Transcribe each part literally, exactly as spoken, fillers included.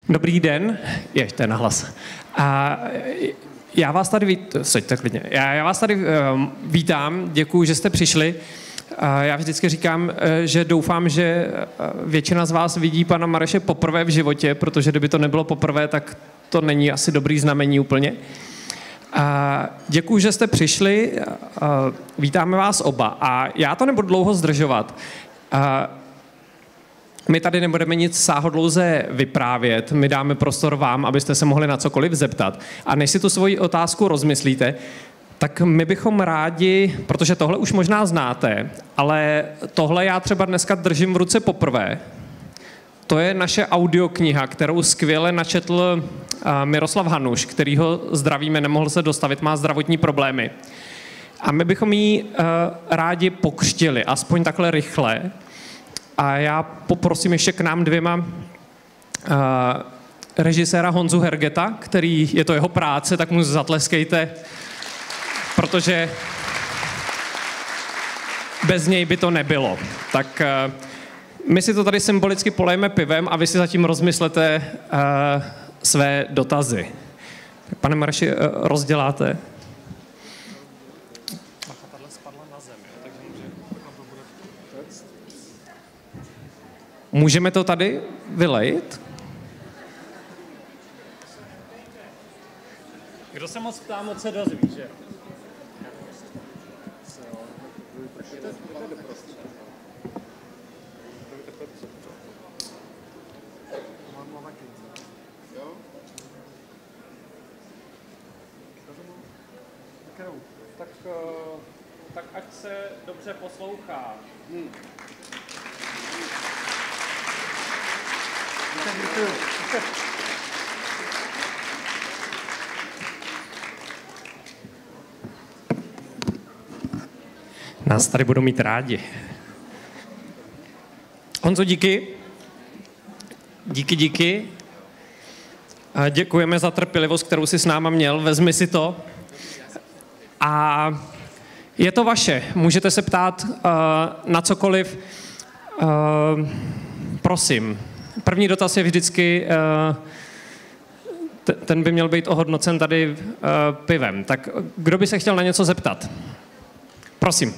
Dobrý den, ještě nahlas. A já vás tady vít... Seďte klidně. Já, já vás tady uh, vítám, děkuji, že jste přišli. Uh, já vždycky říkám, uh, že doufám, že uh, většina z vás vidí pana Mareše poprvé v životě, protože kdyby to nebylo poprvé, tak to není asi dobrý znamení úplně. Uh, děkuji, že jste přišli, uh, vítáme vás oba a já to nebudu dlouho zdržovat. Uh, My tady nebudeme nic sáhodlouze vyprávět, my dáme prostor vám, abyste se mohli na cokoliv zeptat. A než si tu svoji otázku rozmyslíte, tak my bychom rádi, protože tohle už možná znáte, ale tohle já třeba dneska držím v ruce poprvé. To je naše audiokniha, kterou skvěle načetl Miroslav Hanuš, kterýho zdravíme, nemohl se dostavit, má zdravotní problémy. A my bychom ji rádi pokřtili, aspoň takhle rychle. A já poprosím ještě k nám dvěma uh, režiséra Honzu Hergeta, který je to jeho práce, tak mu zatleskejte, protože bez něj by to nebylo. Tak uh, my si to tady symbolicky polejeme pivem a vy si zatím rozmyslete uh, své dotazy. Pane Mareši, uh, rozděláte? Můžeme to tady vylejt? Kdo se moc ptá, moc se dozví, že? Tak, tak ať se dobře poslouchá. Hmm. Nás tady budou mít rádi. Honzo, díky. Díky, díky. A děkujeme za trpělivost, kterou jsi s náma měl. Vezmi si to. A je to vaše. Můžete se ptát uh, na cokoliv. Uh, prosím. První dotaz je vždycky, ten by měl být ohodnocen tady pivem. Tak kdo by se chtěl na něco zeptat? Prosím.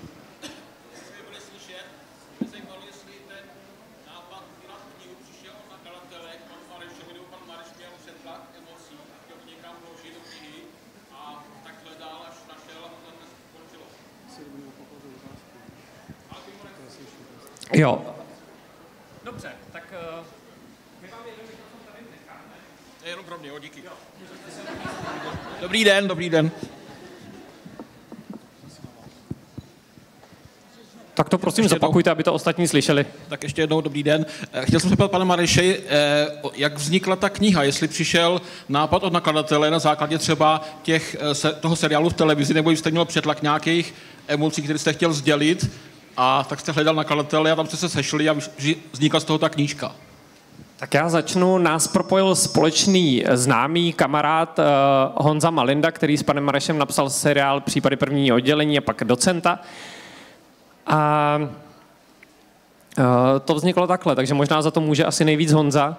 Jo. Dobře, tak uh, my vám jeden mikrofon tady necháme. Jenom pro mě, jo, díky. Jo. Dobrý den, dobrý den. Tak to prosím ještě zopakujte, jednou, aby to ostatní slyšeli. Tak ještě jednou dobrý den. Chtěl jsem se zeptat pana Mareši, jak vznikla ta kniha, jestli přišel nápad od nakladatele na základě třeba těch, toho seriálu v televizi, nebo jste měl přetlak nějakých emocí, které jste chtěl sdělit, a tak jste hledal nakladatele a tam jste se sešli a vznikla z toho ta knížka. Tak já začnu. Nás propojil společný známý kamarád uh, Honza Malinda, který s panem Marešem napsal seriál Případy prvního oddělení a pak Docenta. A uh, to vzniklo takhle, takže možná za to může asi nejvíc Honza.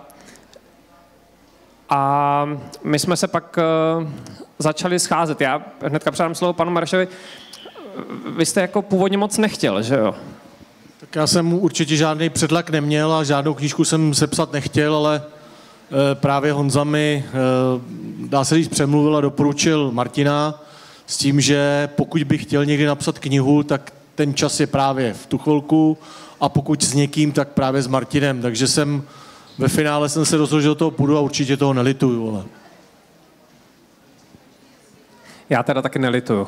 A my jsme se pak uh, začali scházet. Já hnedka předám slovo panu Marešovi. Vy jste jako původně moc nechtěl, že jo? Tak já jsem určitě žádný předlak neměl a žádnou knížku jsem sepsat nechtěl, ale e, právě Honza mi, e, dá se říct, přemluvil a doporučil Martina s tím, že pokud bych chtěl někdy napsat knihu, tak ten čas je právě v tu chvilku a pokud s někým, tak právě s Martinem. Takže jsem ve finále jsem se rozhodl, že do toho půjdu a určitě toho nelituju. Ale. Já teda taky nelituju.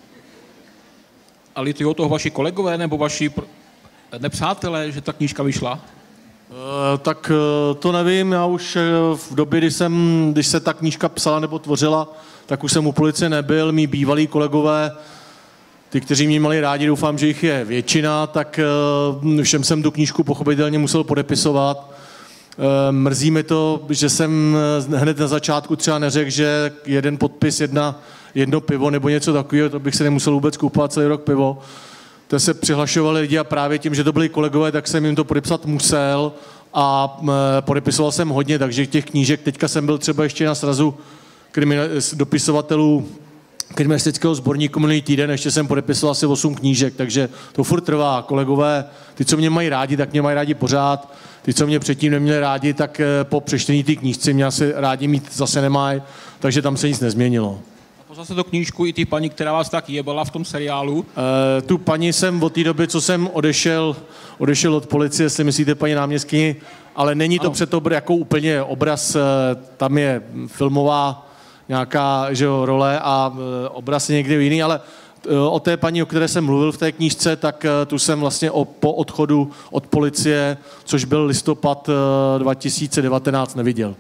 A litujou toho vaši kolegové nebo vaši nepřátelé, že ta knížka vyšla? E, tak e, to nevím, já už e, v době, kdy, jsem, když se ta knížka psala nebo tvořila, tak už jsem u policie nebyl, mý bývalí kolegové, ty, kteří mě měli rádi, doufám, že jich je většina, tak e, všem jsem tu knížku pochopitelně musel podepisovat. E, mrzí mi to, že jsem hned na začátku třeba neřekl, že jeden podpis, jedna, jedno pivo nebo něco takového, to bych se nemusel vůbec kupovat celý rok pivo. To se přihlašovali lidi a právě tím, že to byli kolegové, tak jsem jim to podepsat musel a podepisoval jsem hodně, takže těch knížek, teďka jsem byl třeba ještě na srazu dopisovatelů kriminalistického sborníku minulý týden, ještě jsem podepisoval asi osm knížek, takže to furt trvá. Kolegové, ty, co mě mají rádi, tak mě mají rádi pořád, ty, co mě předtím neměli rádi, tak po přečtení té knížce mě asi rádi mít zase nemají, takže tam se nic nezměnilo. Poznal jste tu knížku i ty paní, která vás tak jebala v tom seriálu? E, tu paní jsem od té doby, co jsem odešel, odešel od policie, jestli myslíte paní náměstkyni, ale není to před obr, jako úplně obraz, tam je filmová nějaká že jo, role a obraz je někde jiný, ale o té paní, o které jsem mluvil v té knížce, tak tu jsem vlastně o, po odchodu od policie, což byl listopad dva tisíce devatenáct, neviděl.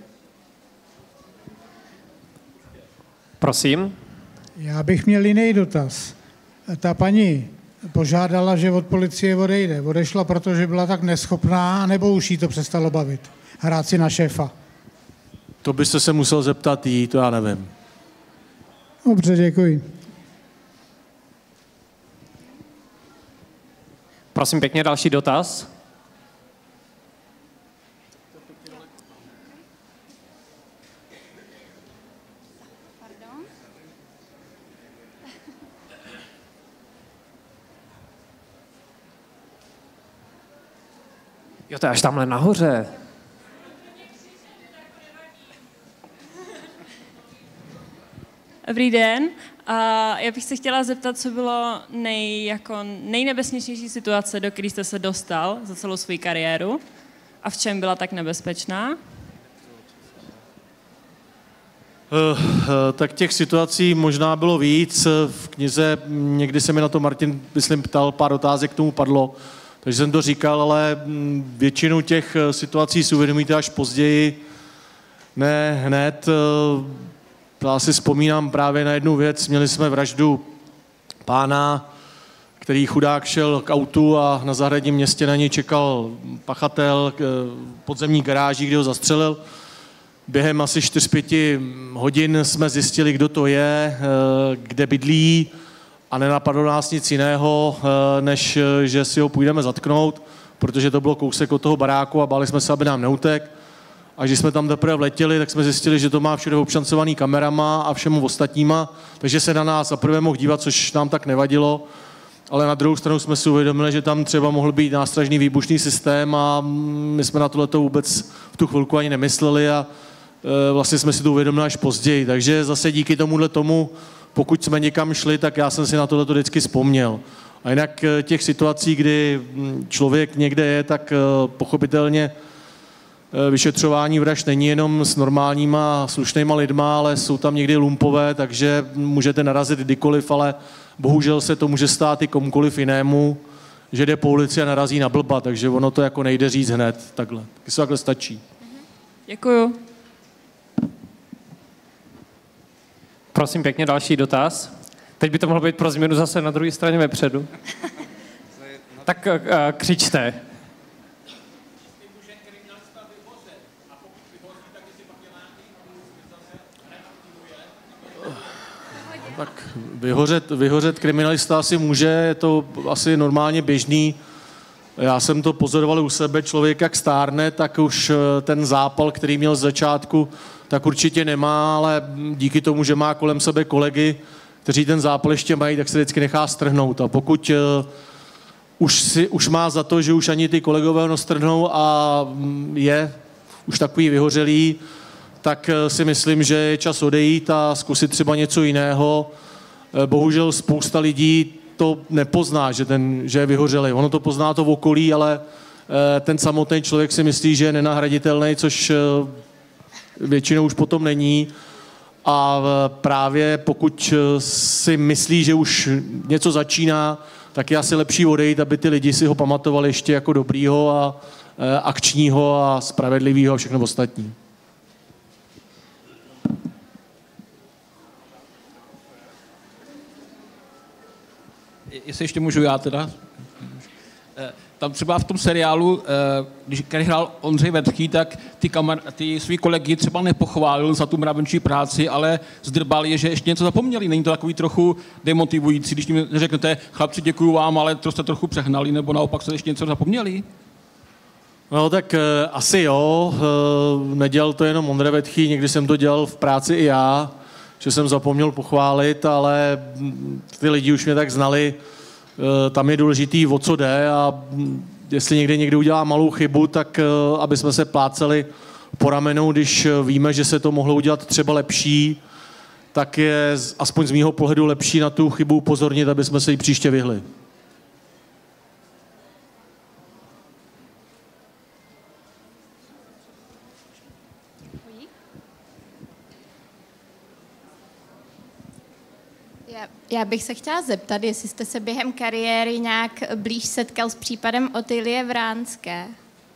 Prosím. Já bych měl jiný dotaz. Ta paní požádala, že od policie odejde. Odešla, protože byla tak neschopná, nebo už jí to přestalo bavit? Hrát si na šéfa. To byste se musel zeptat jí, to já nevím. Dobře, děkuji. Prosím pěkně, další dotaz. Jo, to je až tamhle nahoře. Dobrý den. A já bych se chtěla zeptat, co bylo nej, jako nejnebezpečnější situace, do které jste se dostal za celou svou kariéru a v čem byla tak nebezpečná? Uh, uh, tak těch situací možná bylo víc. V knize někdy se mi na to Martin, myslím, ptal, pár otázek k tomu padlo, takže jsem to říkal, ale většinu těch situací si uvědomíte až později, ne hned. Já si vzpomínám právě na jednu věc. Měli jsme vraždu pána, který chudák šel k autu a na zahradním městě na něj čekal pachatel v podzemní garáži, kde ho zastřelil. Během asi čtyři pět hodin jsme zjistili, kdo to je, kde bydlí a nenapadlo nás nic jiného, než že si ho půjdeme zatknout, protože to bylo kousek od toho baráku a báli jsme se, aby nám neutek. A když jsme tam teprve vletěli, tak jsme zjistili, že to má všude obšancovaný kamerama a všemu ostatníma, takže se na nás zaprvé mohl dívat, což nám tak nevadilo, ale na druhou stranu jsme si uvědomili, že tam třeba mohl být nástražný výbušný systém a my jsme na tohleto vůbec v tu chvilku ani nemysleli a e, vlastně jsme si to uvědomili až později. Takže zase díky tomuhle tomu, pokud jsme někam šli, tak já jsem si na tohleto vždycky vzpomněl. A jinak těch situací, kdy člověk někde je, tak pochopitelně vyšetřování vražd není jenom s normálníma slušnýma lidma, ale jsou tam někdy lumpové, takže můžete narazit kdykoliv, ale bohužel se to může stát i komukoliv jinému, že jde po ulici a narazí na blba, takže ono to jako nejde říct hned takhle. Taky se takhle stačí. Děkuju. Prosím pěkně, další dotaz. Teď by to mohlo být pro změnu zase na druhé straně vepředu. Tak uh, křičte. Tak vyhořet, vyhořet kriminalista asi může, je to asi normálně běžný. Já jsem to pozoroval u sebe, člověk jak stárne, tak už ten zápal, který měl z začátku, tak určitě nemá, ale díky tomu, že má kolem sebe kolegy, kteří ten zápal ještě mají, tak se vždycky nechá strhnout. A pokud uh, už, si, už má za to, že už ani ty kolegové ho strhnou a je už takový vyhořelý, tak si myslím, že je čas odejít a zkusit třeba něco jiného. Bohužel spousta lidí to nepozná, že, ten, že je vyhořelý. Ono to pozná to v okolí, ale ten samotný člověk si myslí, že je nenahraditelný, což většinou už potom není. A právě pokud si myslí, že už něco začíná, tak je asi lepší odejít, aby ty lidi si ho pamatovali ještě jako dobrýho a akčního a spravedlivýho a všechno ostatní. Jestli ještě můžu já teda. Tam třeba v tom seriálu, když který hrál Ondřej Vetký, tak ty, kamar, ty svý kolegy třeba nepochválil za tu mravenčí práci, ale zdrbal je, že ještě něco zapomněli. Není to takový trochu demotivující, když mi řeknete, chlapci, děkuju vám, ale to jste trochu přehnali, nebo naopak jste ještě něco zapomněli? No tak e, asi jo, e, nedělal to jenom Ondra Vetchý, někdy jsem to dělal v práci i já, že jsem zapomněl pochválit, ale ty lidi už mě tak znali, e, tam je důležitý, o co jde a jestli někdy někdo udělá malou chybu, tak e, aby jsme se pláceli po ramenou, když víme, že se to mohlo udělat třeba lepší, tak je aspoň z mýho pohledu lepší na tu chybu upozornit, aby jsme se jí příště vyhli. Já bych se chtěla zeptat, jestli jste se během kariéry nějak blíž setkal s případem Otylie Vránské.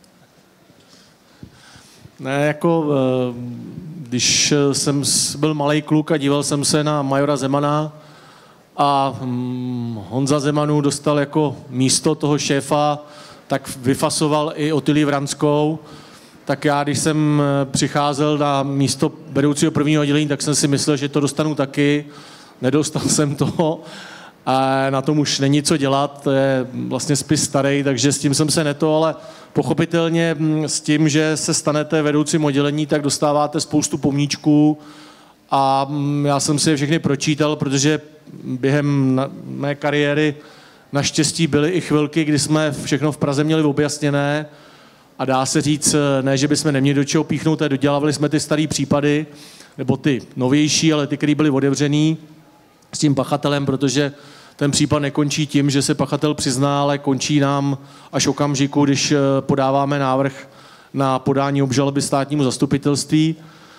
Ne, jako když jsem byl malej kluk a díval jsem se na majora Zemana a Honza Zemanů dostal jako místo toho šéfa, tak vyfasoval i Otylii Vranskou, tak já, když jsem přicházel na místo vedoucího prvního oddělení, tak jsem si myslel, že to dostanu taky. Nedostal jsem to a na tom už není co dělat, to je vlastně spis starý, takže s tím jsem se neto, ale pochopitelně s tím, že se stanete vedoucím oddělení, tak dostáváte spoustu pomníčků a já jsem si je všechny pročítal, protože během mé kariéry naštěstí byly i chvilky, kdy jsme všechno v Praze měli objasněné a dá se říct, ne, že bychom neměli do čeho píchnout, a dodělávali jsme ty staré případy, nebo ty novější, ale ty, které byly otevřený s tím pachatelem, protože ten případ nekončí tím, že se pachatel přizná, ale končí nám až okamžiku, když podáváme návrh na podání obžaloby státnímu zastupitelství.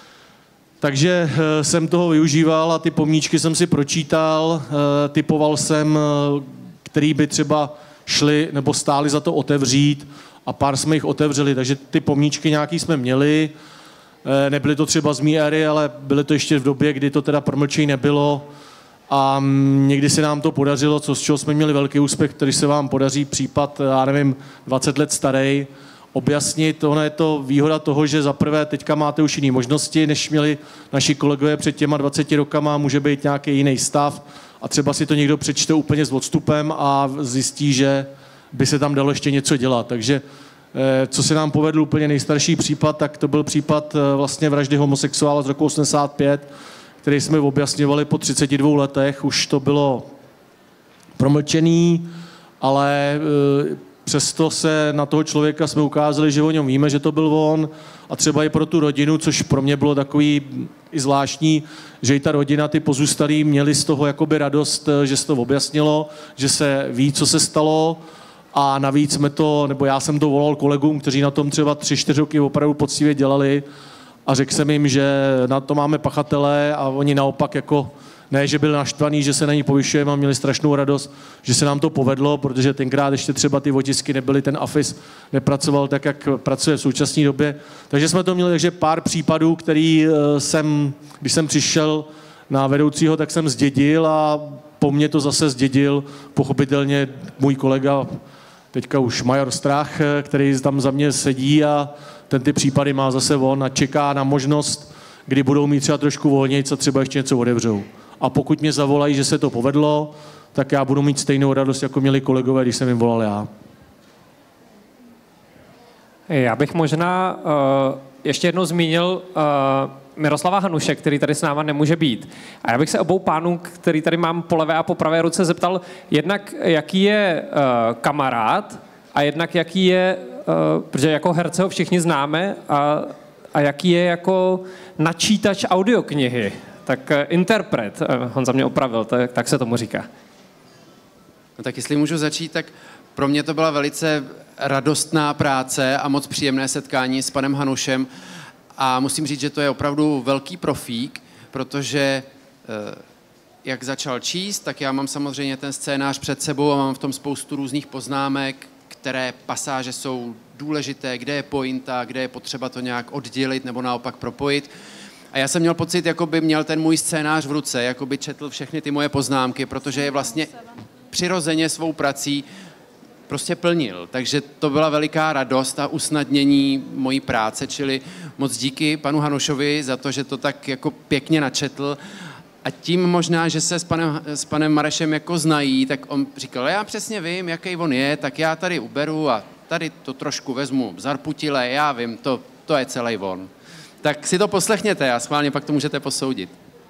Takže jsem toho využíval a ty pomníčky jsem si pročítal, typoval jsem, který by třeba šli nebo stáli za to otevřít a pár jsme jich otevřeli, takže ty pomníčky nějaký jsme měli. Nebyly to třeba z mý éry, ale byly to ještě v době, kdy to teda promlčení nebylo a někdy se nám to podařilo, co, z čeho jsme měli velký úspěch, který se vám podaří případ, já nevím, dvacet let starý, objasnit. Ono je to výhoda toho, že zaprvé teďka máte už jiné možnosti, než měli naši kolegové před těma dvaceti rokama, může být nějaký jiný stav a třeba si to někdo přečte úplně s odstupem a zjistí, že by se tam dalo ještě něco dělat. Takže co se nám povedl úplně nejstarší případ, tak to byl případ vlastně vraždy homosexuála z roku osmdesát pět, který jsme objasňovali po třiceti dvou letech. Už to bylo promlčený, ale přesto se na toho člověka jsme ukázali, že o něm víme, že to byl on a třeba i pro tu rodinu, což pro mě bylo takový i zvláštní, že i ta rodina, ty pozůstalí měli z toho jakoby radost, že se to objasnilo, že se ví, co se stalo. A navíc jsme to, nebo já jsem to volal kolegům, kteří na tom třeba tři, čtyři roky opravdu poctivě dělali a řekl jsem jim, že na to máme pachatele a oni naopak jako, ne, že byli naštvaní, že se na ní povyšujeme a měli strašnou radost, že se nám to povedlo, protože tenkrát ještě třeba ty otisky nebyly, ten AFIS nepracoval tak, jak pracuje v současné době. Takže jsme to měli, takže pár případů, který jsem, když jsem přišel na vedoucího, tak jsem zdědil a po mně to zase zdědil pochopitelně můj kolega, teďka už major Strach, který tam za mě sedí a ten ty případy má zase on a čeká na možnost, kdy budou mít třeba trošku volnějc a třeba ještě něco otevřou. A pokud mě zavolají, že se to povedlo, tak já budu mít stejnou radost, jako měli kolegové, když jsem jim volal já. Já bych možná uh, ještě jednou zmínil uh, Miroslava Hanuše, který tady s náma nemůže být. A já bych se obou pánů, který tady mám po levé a po pravé ruce, zeptal jednak, jaký je uh, kamarád a jednak jaký je, uh, protože jako herce ho všichni známe, a, a jaký je jako načítač audioknihy. Tak uh, interpret, uh, Honza mě opravil, tak, tak se tomu říká. No tak jestli můžu začít, tak pro mě to byla velice radostná práce a moc příjemné setkání s panem Hanušem. A musím říct, že to je opravdu velký profík, protože jak začal číst, tak já mám samozřejmě ten scénář před sebou a mám v tom spoustu různých poznámek, které pasáže jsou důležité, kde je pointa, kde je potřeba to nějak oddělit nebo naopak propojit. A já jsem měl pocit, jako by měl ten můj scénář v ruce, jako by četl všechny ty moje poznámky, protože je vlastně přirozeně svou prací prostě plnil. Takže to byla veliká radost a usnadnění mojí práce, čili moc díky panu Hanušovi za to, že to tak jako pěkně načetl. A tím možná, že se s panem, s panem Marešem jako znají, tak on říkal, já přesně vím, jaký on je, tak já tady uberu a tady to trošku vezmu zarputile, já vím, to, to je celý on. Tak si to poslechněte a schválně pak to můžete posoudit.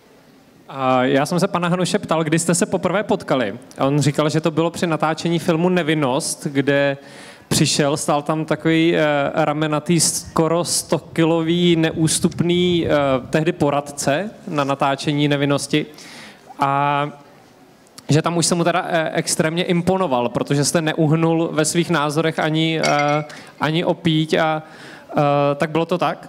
A já jsem se pana Hanuše ptal, kdy jste se poprvé potkali. A on říkal, že to bylo při natáčení filmu Nevinnost, kde přišel, stál tam takový eh, ramenatý, skoro sto kilový, neústupný eh, tehdy poradce na natáčení Nevinnosti. A že tam už se mu teda eh, extrémně imponoval, protože jste neuhnul ve svých názorech ani, eh, ani opíť. A eh, tak bylo to tak?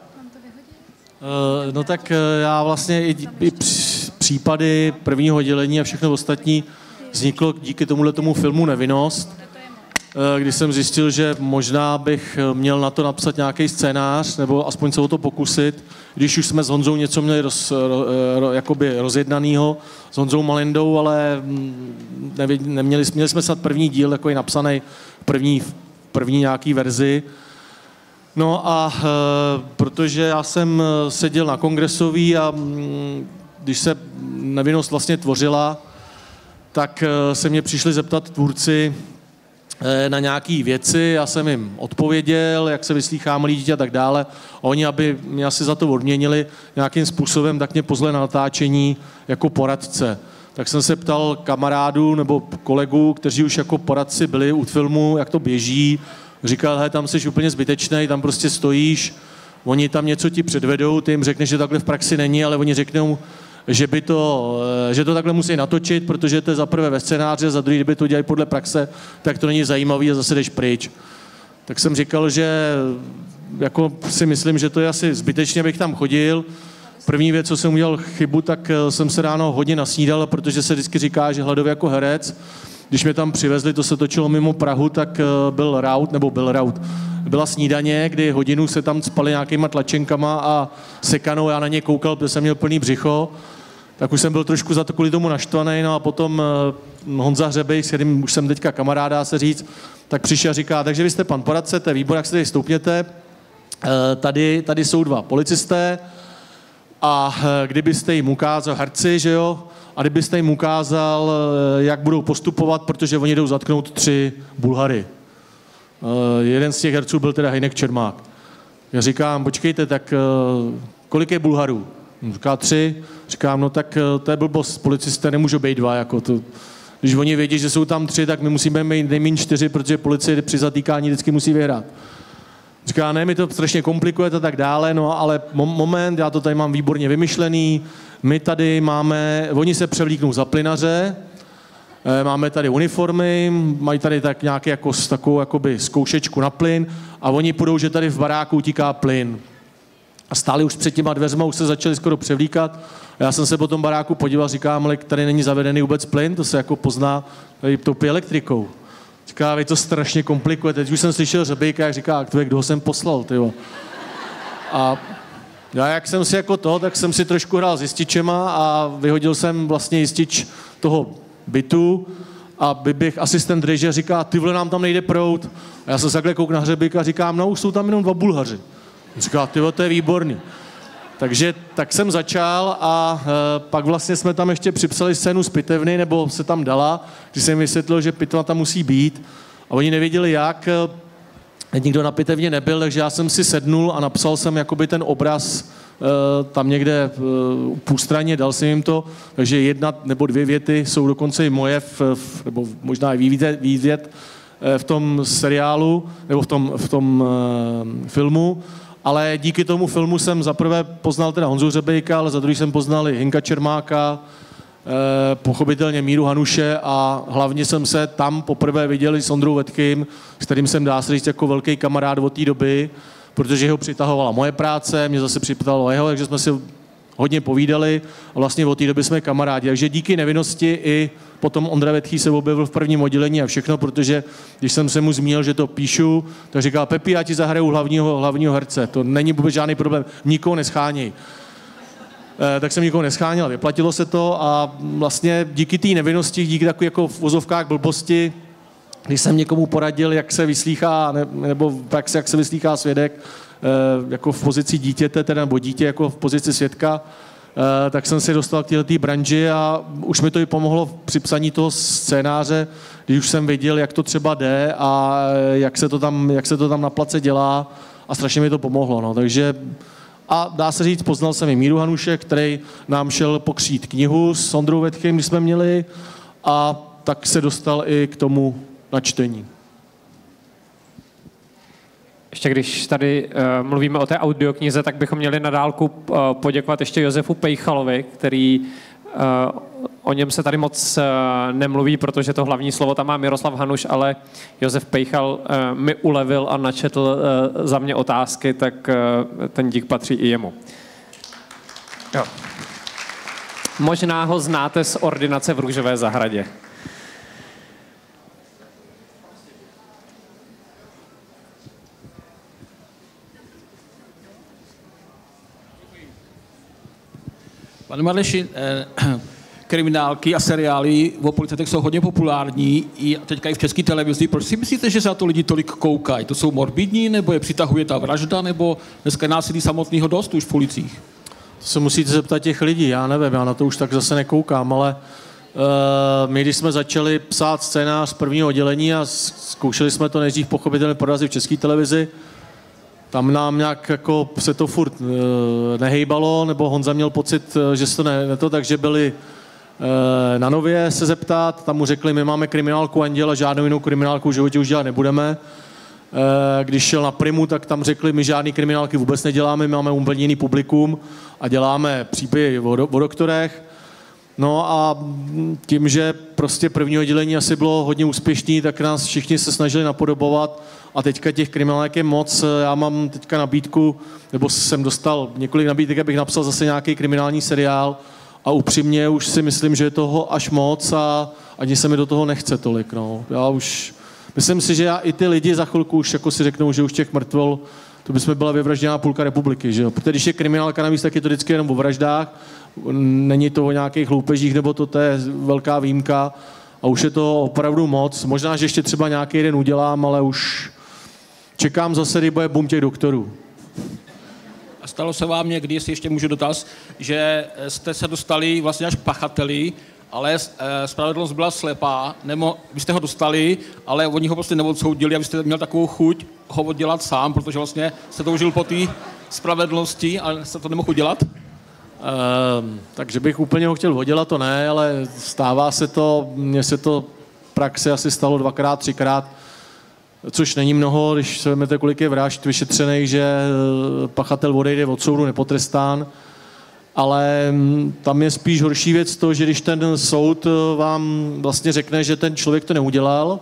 Uh, no tak uh, já vlastně i, i případy prvního oddělení a všechno ostatní vzniklo díky tomuhle tomu filmu Nevinnost, kdy jsem zjistil, že možná bych měl na to napsat nějaký scénář, nebo aspoň se o to pokusit, když už jsme s Honzou něco měli roz, ro, ro, jakoby rozjednanýho, s Honzou Malindou, ale nevěd, neměli měli jsme snad první díl, takový napsaný první, první nějaký verzi. No a e, protože já jsem seděl na kongresový a m, když se Nevinnost vlastně tvořila, tak e, se mě přišli zeptat tvůrci e, na nějaké věci, já jsem jim odpověděl, jak se vyslýchá malý dítě a tak dále. A oni, aby mě asi za to odměnili nějakým způsobem, tak mě pozvali na natáčení jako poradce. Tak jsem se ptal kamarádů nebo kolegů, kteří už jako poradci byli u filmu, jak to běží. Říkal, he, tam jsi úplně zbytečnej, tam prostě stojíš, oni tam něco ti předvedou, ty jim řekneš, že takhle v praxi není, ale oni řeknou, že, by to, že to takhle musí natočit, protože to je za prvé ve scénáři, za druhý, kdyby to dělají podle praxe, tak to není zajímavý a zase jdeš pryč. Tak jsem říkal, že jako si myslím, že to je asi zbytečně, abych tam chodil. První věc, co jsem udělal chybu, tak jsem se ráno hodně nasnídal, protože se vždycky říká, že hladově jako herec. Když mě tam přivezli, to se točilo mimo Prahu, tak byl raut, nebo byl raut. Byla snídaně, kdy hodinu se tam spali nějakýma tlačenkama a sekanou, já na ně koukal, protože jsem měl plný břicho, tak už jsem byl trošku za to kvůli tomu naštvaný, no a potom Honza Hřebej, s kterým už jsem teďka kamarád, dá se říct, tak přišel a říká, takže vy jste pan poradce, to je výbor, jak se tady stoupněte, tady, tady jsou dva policisté a kdybyste jim ukázal herci, že jo, a kdybyste jim ukázal, jak budou postupovat, protože oni jdou zatknout tři Bulhary. Jeden z těch herců byl teda Hynek Čermák. Já říkám, počkejte, tak kolik je Bulharů? Říká tři. Říkám, no tak to je blbost, policisté nemůžou být dva. Jako to. Když oni vědí, že jsou tam tři, tak my musíme mít nejméně čtyři, protože policie při zatýkání vždycky musí vyhrát. Říká, ne, mi to strašně komplikuje a tak dále, no ale moment, já to tady mám výborně vymyšlený, my tady máme, oni se převlíknou za plynaře, máme tady uniformy, mají tady tak nějaký jako, takovou jakoby zkoušečku na plyn a oni půjdou, že tady v baráku utíká plyn. A stáli už před těma dveřma, už se začali skoro převlíkat. A já jsem se po tom baráku podíval, říkám, ale tady není zavedený vůbec plyn, to se jako pozná, tady topí elektrikou. Říká, vy to strašně komplikuje. Teď už jsem slyšel Řebejka, jak říká, kdo ho jsem poslal, tyjo. A já jak jsem si jako to, tak jsem si trošku hrál s jističema a vyhodil jsem vlastně jistič toho bytu a vyběh asistent režie říká, ty vole, nám tam nejde proud. A já jsem se takhle kouk na Hřebejka a říkám, no už jsou tam jenom dva Bulhaři. Říká, ty vole, to je výborný. Takže tak jsem začal a e, pak vlastně jsme tam ještě připsali scénu z pitevny, nebo se tam dala, když jsem vysvětlil, že pitva tam musí být a oni nevěděli jak, e, nikdo na pitevně nebyl, takže já jsem si sednul a napsal jsem jakoby ten obraz e, tam někde e, u půlstraně, dal jsem jim to, takže jedna nebo dvě věty jsou dokonce i moje, v, v, nebo možná i vývět, vývět e, v tom seriálu, nebo v tom, v tom e, filmu. Ale díky tomu filmu jsem zaprvé poznal teda Honzu Hřebejka, ale za druhý jsem poznal i Hynka Čermáka, eh, pochopitelně Míru Hanuše a hlavně jsem se tam poprvé viděl s Ondrou Vetkým, s kterým jsem, dá se říct, jako velký kamarád od té doby, protože ho přitahovala moje práce, mě zase přitahalo jeho, takže jsme si hodně povídali a vlastně od té doby jsme kamarádi. Takže díky Nevinnosti i potom Ondra Vetký se objevil v prvním oddělení a všechno, protože když jsem se mu zmínil, že to píšu, tak říkal, Pepi, já ti zahraju hlavního, hlavního herce, to není vůbec žádný problém, nikoho nescháněj. E, tak jsem nikoho nescháněl, vyplatilo se to a vlastně díky té nevinnosti, díky takové jako v vozovkách blbosti, když jsem někomu poradil, jak se vyslýchá, ne, nebo praxi, jak se vyslýchá svědek, e, jako v pozici dítěte, teda, nebo dítě jako v pozici svědka, tak jsem se dostal k této branži a už mi to i pomohlo při psaní toho scénáře, když už jsem viděl, jak to třeba jde a jak se to tam, jak se to tam na place dělá a strašně mi to pomohlo. No. Takže a dá se říct, poznal jsem i Míru Hanuše, který nám šel pokřít knihu s Ondrou Vetchem, když jsme měli, a tak se dostal i k tomu načtení. Ještě když tady uh, mluvíme o té audioknize, tak bychom měli na dálku uh, poděkovat ještě Josefu Pejchalovi, který uh, o něm se tady moc uh, nemluví, protože to hlavní slovo tam má Miroslav Hanuš, ale Josef Pejchal uh, mi ulevil a načetl uh, za mě otázky, tak uh, ten dík patří i jemu. Jo. Možná ho znáte z ordinace v Růžové zahradě. Pane Marleši, eh, kriminálky a seriály o policistech jsou hodně populární, i teďka i v české televizi. Proč si myslíte, že se na to lidi tolik koukají? To jsou morbidní, nebo je přitahuje ta vražda, nebo dneska násilí samotného dost už v policích? To se musíte zeptat těch lidí, já nevím, já na to už tak zase nekoukám, ale uh, my, když jsme začali psát scénář prvního oddělení a zkoušeli jsme to nejdřív pochopitelně prorazit v české televizi, tam nám nějak jako se to furt uh, nehejbalo, nebo Honza měl pocit, že se to ne, ne to, takže byli uh, na Nově se zeptat, tam mu řekli, my máme kriminálku Anděl a žádnou jinou kriminálku v životě už dělat nebudeme. Uh, když šel na Primu, tak tam řekli, my žádný kriminálky vůbec neděláme, my máme úplně jiný publikum a děláme příběhy o, do, o doktorech. No a tím, že prostě první oddělení asi bylo hodně úspěšný, tak nás všichni se snažili napodobovat a teďka těch kriminálek je moc. Já mám teďka nabídku, nebo jsem dostal několik nabídek, abych napsal zase nějaký kriminální seriál a upřímně už si myslím, že je toho až moc a ani se mi do toho nechce tolik. No. Já už, myslím si, že já i ty lidi za chvilku už jako si řeknou, že už těch mrtvol, to bychom byla vyvražděná půlka republiky, že jo? Protože když je kriminálka navíc, tak je to vždycky jenom o vraždách, není to o nějakých loupežích, nebo to, to je velká výjimka a už je to opravdu moc. Možná, že ještě třeba nějaký jeden udělám, ale už čekám zase, kdy bude boom těch doktorů. A stalo se vám někdy, jestli ještě můžu dotaz, že jste se dostali vlastně až k pachateli, ale e, spravedlnost byla slepá, nebo vy jste ho dostali, ale oni ho prostě neodsoudili a vy jste měl takovou chuť ho oddělat sám, protože vlastně jste toužil po té spravedlnosti a jste to nemohl udělat? Um, takže bych úplně ho chtěl oddělat, to ne, ale stává se to, mně se to praxe asi stalo dvakrát, třikrát, což není mnoho, když se vezmete, kolik je vražd vyšetřených, že pachatel odejde od soudu nepotrestán, ale tam je spíš horší věc to, že když ten soud vám vlastně řekne, že ten člověk to neudělal,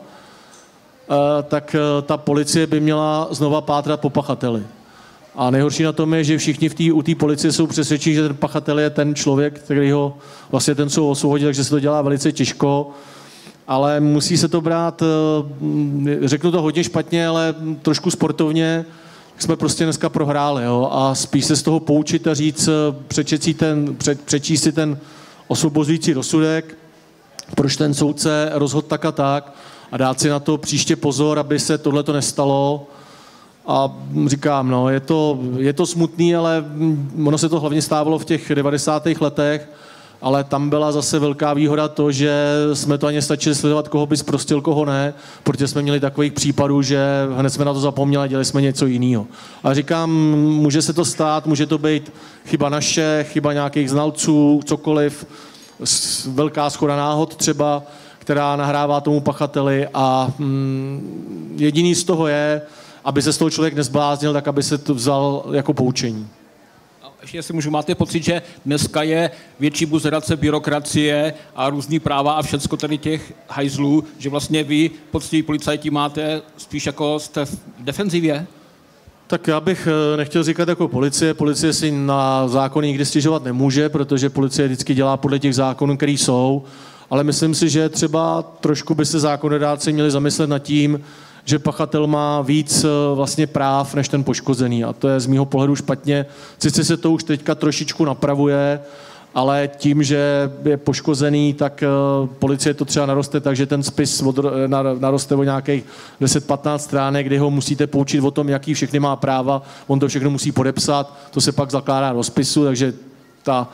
tak ta policie by měla znova pátrat po pachateli. A nejhorší na tom je, že všichni v tý, u té policie jsou přesvědčení, že ten pachatel je ten člověk, který ho vlastně ten soud osvobodil, takže se to dělá velice těžko. Ale musí se to brát, řeknu to hodně špatně, ale trošku sportovně, jsme prostě dneska prohráli. Jo? A spíš se z toho poučit a říct, přečíst si ten, pře, přečíst si ten osvobozující rozsudek, proč ten soudce rozhodl tak a tak a dát si na to příště pozor, aby se tohleto nestalo. A říkám, no, je to, je to smutný, ale ono se to hlavně stávalo v těch devadesátých letech, ale tam byla zase velká výhoda to, že jsme to ani stačili sledovat, koho by zprostil, koho ne, protože jsme měli takových případů, že hned jsme na to zapomněli a dělali jsme něco jiného. A říkám, může se to stát, může to být chyba naše, chyba nějakých znalců, cokoliv, velká shoda náhod třeba, která nahrává tomu pachateli a mm, jediný z toho je, aby se z toho člověk nezbláznil, tak aby se to vzal jako poučení. Ještě jestli můžu, máte pocit, že dneska je větší buzerace, byrokracie a různý práva a všecko tady těch hajzlů, že vlastně vy, poctiví policajti, máte spíš jako jste v defenzivě? Tak já bych nechtěl říkat jako policie. Policie si na zákony nikdy stěžovat nemůže, protože policie vždycky dělá podle těch zákonů, které jsou, ale myslím si, že třeba trošku by se zákonodárci měli zamyslet nad tím, že pachatel má víc vlastně práv než ten poškozený a to je z mýho pohledu špatně. Sice se to už teďka trošičku napravuje, ale tím, že je poškozený, tak policie to třeba naroste tak, že ten spis od, naroste o nějakých deset patnáct stránek, kdy ho musíte poučit o tom, jaký všechny má práva, on to všechno musí podepsat, to se pak zakládá do spisu, takže ta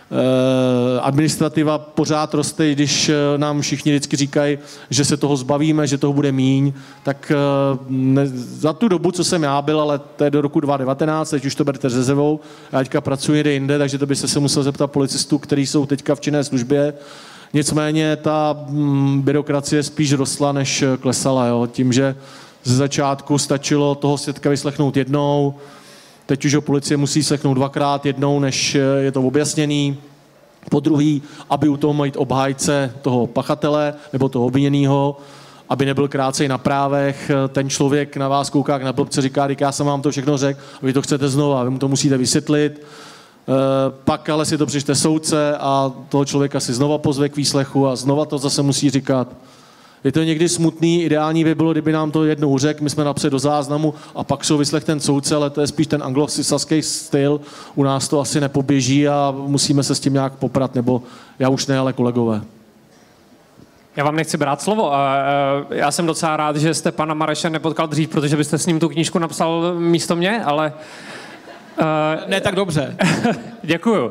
administrativa pořád roste, když nám všichni vždycky říkají, že se toho zbavíme, že toho bude míň, tak ne, za tu dobu, co jsem já byl, ale to je do roku dva tisíce devatenáct, teď už to berte se zevou, já teďka pracuji někde jinde, takže to byste se musel zeptat policistů, kteří jsou teďka v činné službě. Nicméně ta mm, byrokracie spíš rostla, než klesala, jo? Tím, že ze začátku stačilo toho svědka vyslechnout jednou, teď už ho policie musí slechnout dvakrát, jednou, než je to objasněný, po druhý, aby u toho mít obhájce toho pachatele nebo toho obviněného, aby nebyl krácej na právech, ten člověk na vás kouká na blbce, říká, já jsem vám to všechno řekl, a vy to chcete znova, vy mu to musíte vysvětlit, pak ale si to přečte soudce a toho člověka si znova pozve k výslechu a znova to zase musí říkat. Je to někdy smutný, ideální by bylo, kdyby nám to jednou řekl, my jsme napsali do záznamu a pak jsou vyslech ten soudce, ale to je spíš ten anglosaský styl, u nás to asi nepoběží a musíme se s tím nějak poprat, nebo já už ne, ale kolegové. Já vám nechci brát slovo. Já jsem docela rád, že jste pana Mareše nepotkal dřív, protože byste s ním tu knížku napsal místo mě, ale... Ne tak dobře. Děkuju.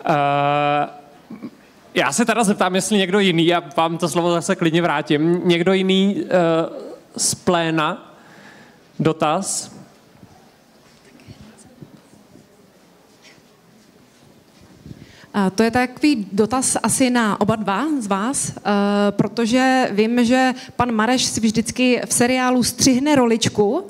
Já se teda zeptám, jestli někdo jiný, a vám to slovo zase klidně vrátím, někdo jiný uh, z pléna dotaz? Uh, to je takový dotaz asi na oba dva z vás, uh, protože vím, že pan Mareš si vždycky v seriálu střihne roličku uh,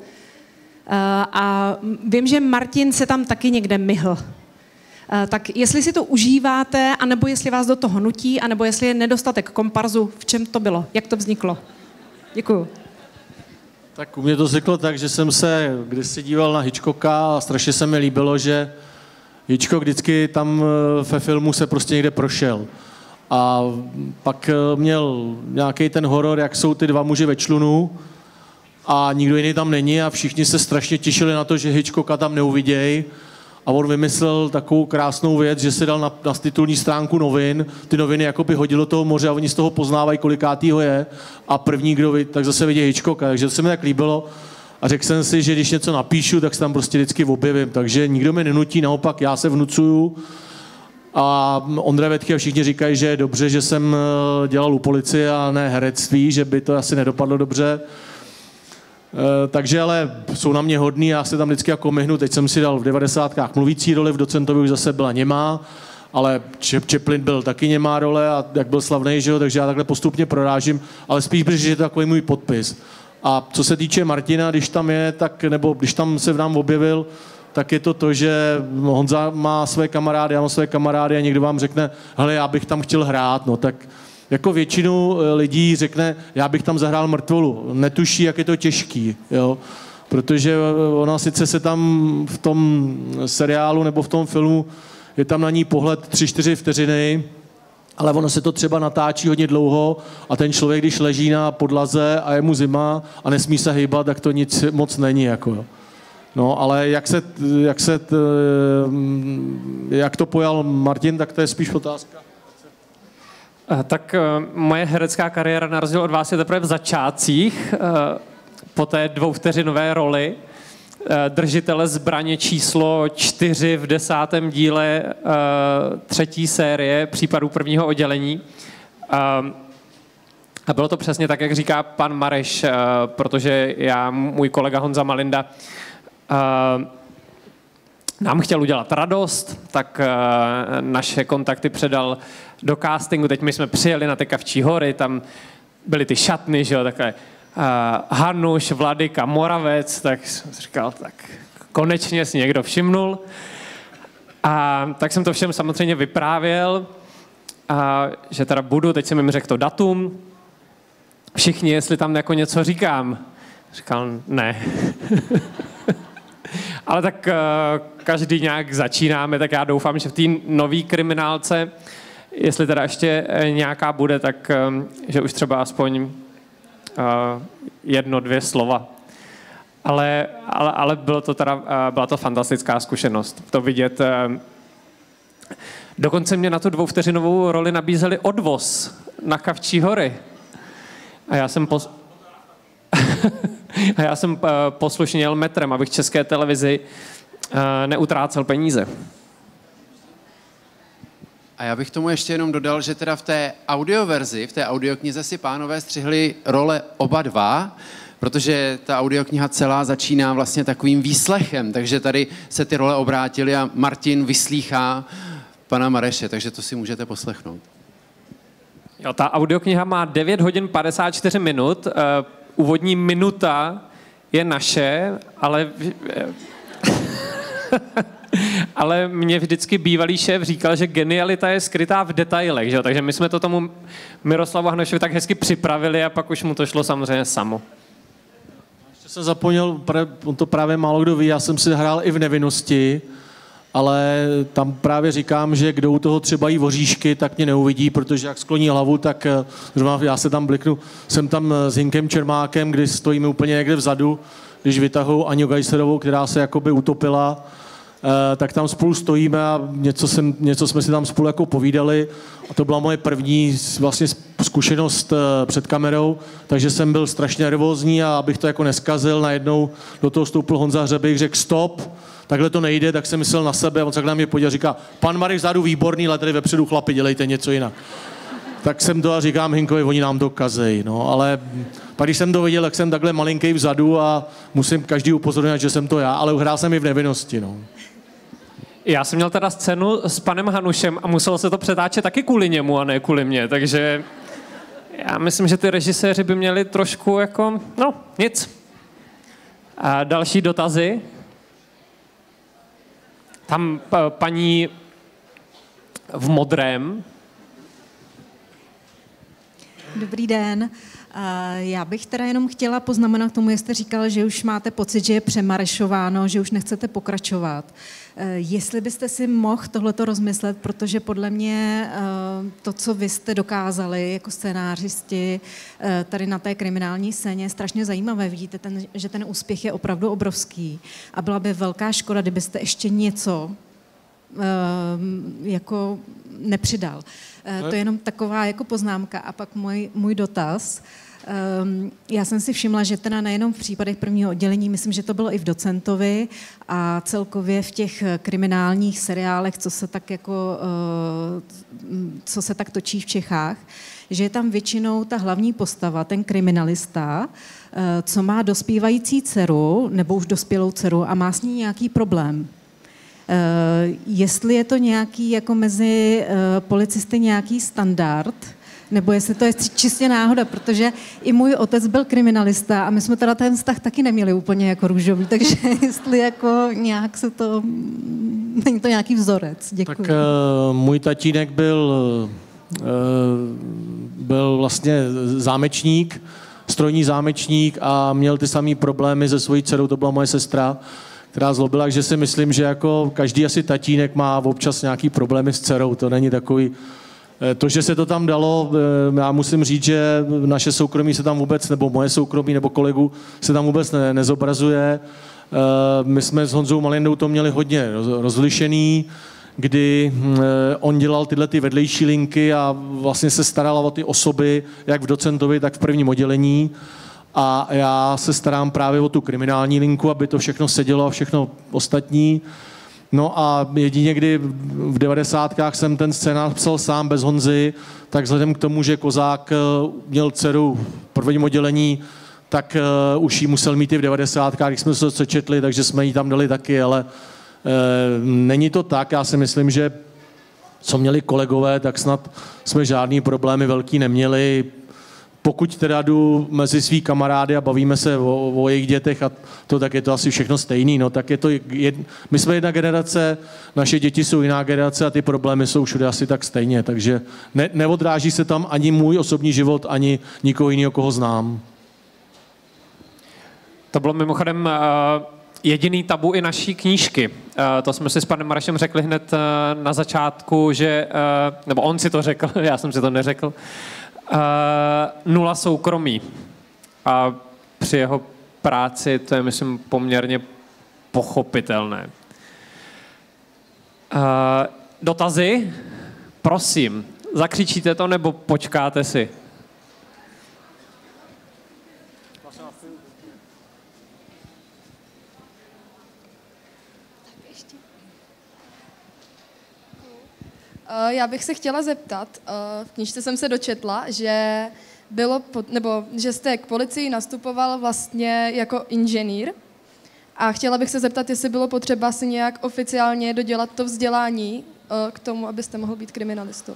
a vím, že Martin se tam taky někde myhl. Tak jestli si to užíváte, anebo jestli vás do toho nutí, anebo jestli je nedostatek komparzu, v čem to bylo? Jak to vzniklo? Děkuju. Tak u mě to vzniklo tak, že jsem se kdysi díval na Hitchcocka a strašně se mi líbilo, že Hitchcock vždycky tam ve filmu se prostě někde prošel. A pak měl nějaký ten horor, jak jsou ty dva muži ve člunu a nikdo jiný tam není a všichni se strašně těšili na to, že Hitchcocka tam neuvidějí. A on vymyslel takovou krásnou věc, že se dal na, na titulní stránku novin, ty noviny jakoby hodilo toho moře a oni z toho poznávají, kolikátýho je a první, kdo ví, tak zase vidí Hitchcocka, takže to se mi tak líbilo a řekl jsem si, že když něco napíšu, tak se tam prostě vždycky objevím, takže nikdo mi nenutí, naopak já se vnucuju a Ondra Vetky a všichni říkají, že je dobře, že jsem dělal u policie a ne herectví, že by to asi nedopadlo dobře. Uh, takže ale jsou na mě hodný, já se tam vždycky jako myhnu, teď jsem si dal v devadesátkách mluvící roli, v Docentovi už zase byla němá, ale Chaplin byl taky němá role a jak byl slavnej, že jo, takže já takhle postupně prorážím, ale spíš protože je to takový můj podpis. A co se týče Martina, když tam je, tak, nebo když tam se v nám objevil, tak je to to, že Honza má své kamarády, já mám své kamarády a někdo vám řekne, hele, já bych tam chtěl hrát, no tak jako většinu lidí řekne, já bych tam zahrál mrtvolu. Netuší, jak je to těžký, jo. Protože ona sice se tam v tom seriálu nebo v tom filmu, je tam na ní pohled tři čtyři vteřiny, ale ono se to třeba natáčí hodně dlouho a ten člověk, když leží na podlaze a je mu zima a nesmí se hýbat, tak to nic moc není, jako jo. No, ale jak se, jak se, jak to pojal Martin, tak to je spíš otázka. Tak moje herecká kariéra na rozdíl od vás je teprve v začátcích, po té dvouvteřinové roli držitele zbraně číslo čtyři v desátém díle třetí série případů prvního oddělení. A bylo to přesně tak, jak říká pan Mareš, protože já, můj kolega Honza Malinda, nám chtěl udělat radost, tak naše kontakty předal do castingu. Teď my jsme přijeli na ty Kavčí hory, tam byly ty šatny, že jo, takové uh, Hanuš, Vladyka, Moravec, tak jsem si říkal, tak konečně si někdo všimnul. A tak jsem to všem samozřejmě vyprávěl, a, že teda budu, teď jsem jim řekl to datum. Všichni, jestli tam jako něco říkám. Říkal, ne. Ale tak uh, každý nějak začínáme, tak já doufám, že v té nové kriminálce, jestli teda ještě nějaká bude, tak um, že už třeba aspoň uh, jedno, dvě slova. Ale, ale, ale bylo to teda, uh, byla to fantastická zkušenost. To vidět. Uh, dokonce mě na tu dvouvteřinovou roli nabízeli odvoz na Kavčí hory. A já jsem pos... A já jsem uh, poslušně jel metrem, abych České televizi uh, neutrácel peníze. A já bych tomu ještě jenom dodal, že teda v té audioverzi, v té audioknize si pánové střihli role oba dva, protože ta audiokniha celá začíná vlastně takovým výslechem, takže tady se ty role obrátily a Martin vyslýchá pana Mareše, takže to si můžete poslechnout. Jo, ta audiokniha má devět hodin padesát čtyři minut, uh, úvodní minuta je naše, ale... ale mě vždycky bývalý šéf říkal, že genialita je skrytá v detailech, že? Takže my jsme to tomu Miroslavu Hanošovi tak hezky připravili a pak už mu to šlo samozřejmě samo. Ještě jsem zapomněl, on to právě málo kdo ví, já jsem si hrál i v Nevinnosti, ale tam právě říkám, že kdo u toho třeba jí voříšky, tak mě neuvidí, protože jak skloní hlavu, tak já se tam bliknu. Jsem tam s Hinkem Čermákem, kdy stojíme úplně někde vzadu, když vytahují Aňu Gajserovou, která se jakoby utopila, tak tam spolu stojíme a něco, jsem, něco jsme si tam spolu jako povídali a to byla moje první vlastně zkušenost před kamerou, takže jsem byl strašně nervózní a abych to jako neskazil, najednou do toho vstoupil Honza Hřebejk, řekl stop, takhle to nejde, tak jsem myslel na sebe a on se na mě podíval a říká, pan Marek vzadu výborný, ale tady vepředu chlapi, dělejte něco jinak. Tak jsem to a říkám Hinkovi, oni nám to kazej, no, ale pak když jsem to viděl, tak jsem takhle malinký vzadu a musím každý upozorňovat, že jsem to já, ale hrál jsem i v Nevinnosti, no. Já jsem měl teda scénu s panem Hanušem a muselo se to přetáčet taky kvůli němu a ne kvůli mně, takže já myslím, že ty režiséři by měli trošku jako, no, nic. A další dotazy? Tam paní v modrém. Dobrý den. Já bych teda jenom chtěla poznamenat k tomu, jestli jste říkal, že už máte pocit, že je přemarešováno, že už nechcete pokračovat. Jestli byste si mohl tohleto rozmyslet, protože podle mě to, co vy jste dokázali jako scénářisti tady na té kriminální scéně, je strašně zajímavé. Vidíte, ten, že ten úspěch je opravdu obrovský a byla by velká škoda, kdybyste ještě něco jako nepřidal. To je jenom taková jako poznámka. A pak můj, můj dotaz. Já jsem si všimla, že teda nejenom v případech prvního oddělení, myslím, že to bylo i v Docentovi a celkově v těch kriminálních seriálech, co se tak jako, co se tak točí v Čechách, že je tam většinou ta hlavní postava, ten kriminalista, co má dospívající dceru, nebo už dospělou dceru a má s ní nějaký problém. Uh, jestli je to nějaký jako mezi uh, policisty nějaký standard, nebo jestli to je čistě náhoda, protože i můj otec byl kriminalista a my jsme teda ten vztah taky neměli úplně jako růžový, takže jestli jako nějak se to, není to nějaký vzorec. Děkuji. Tak uh, můj tatínek byl, uh, byl vlastně zámečník, strojní zámečník a měl ty samé problémy se svojí dcerou, to byla moje sestra, která zlobila, že si myslím, že jako každý asi tatínek má občas nějaký problémy s dcerou. To není takový... To, že se to tam dalo, já musím říct, že naše soukromí se tam vůbec, nebo moje soukromí, nebo kolegu se tam vůbec ne, nezobrazuje. My jsme s Honzou Malindou to měli hodně rozlišený, kdy on dělal tyhle ty vedlejší linky a vlastně se staral o ty osoby, jak v Docentovi, tak v prvním oddělení. A já se starám právě o tu kriminální linku, aby to všechno sedělo a všechno ostatní. No a jedině, kdy v devadesátkách jsem ten scénář psal sám bez Honzy, tak vzhledem k tomu, že Kozák měl dceru v prvním oddělení, tak uh, už ji musel mít i v devadesátkách, když jsme se to přečetli, takže jsme ji tam dali taky, ale uh, není to tak. Já si myslím, že co měli kolegové, tak snad jsme žádný problémy velký neměli. Pokud teda jdu mezi svý kamarády a bavíme se o, o jejich dětech a to, tak je to asi všechno stejný, no tak je to, jed, my jsme jedna generace, naše děti jsou jiná generace a ty problémy jsou všude asi tak stejně, takže ne, neodráží se tam ani můj osobní život, ani nikoho jiného, koho znám. To bylo mimochodem uh, jediný tabu i naší knížky. Uh, to jsme si s panem Marešem řekli hned uh, na začátku, že, uh, nebo on si to řekl, já jsem si to neřekl, Uh, nula soukromí. A při jeho práci to je, myslím, poměrně pochopitelné. Uh, dotazy? Prosím, zakřičíte to nebo počkáte si? Já bych se chtěla zeptat, v knížce jsem se dočetla, že bylo, pod, nebo že jste k policii nastupoval vlastně jako inženýr a chtěla bych se zeptat, jestli bylo potřeba si nějak oficiálně dodělat to vzdělání k tomu, abyste mohl být kriminalistou.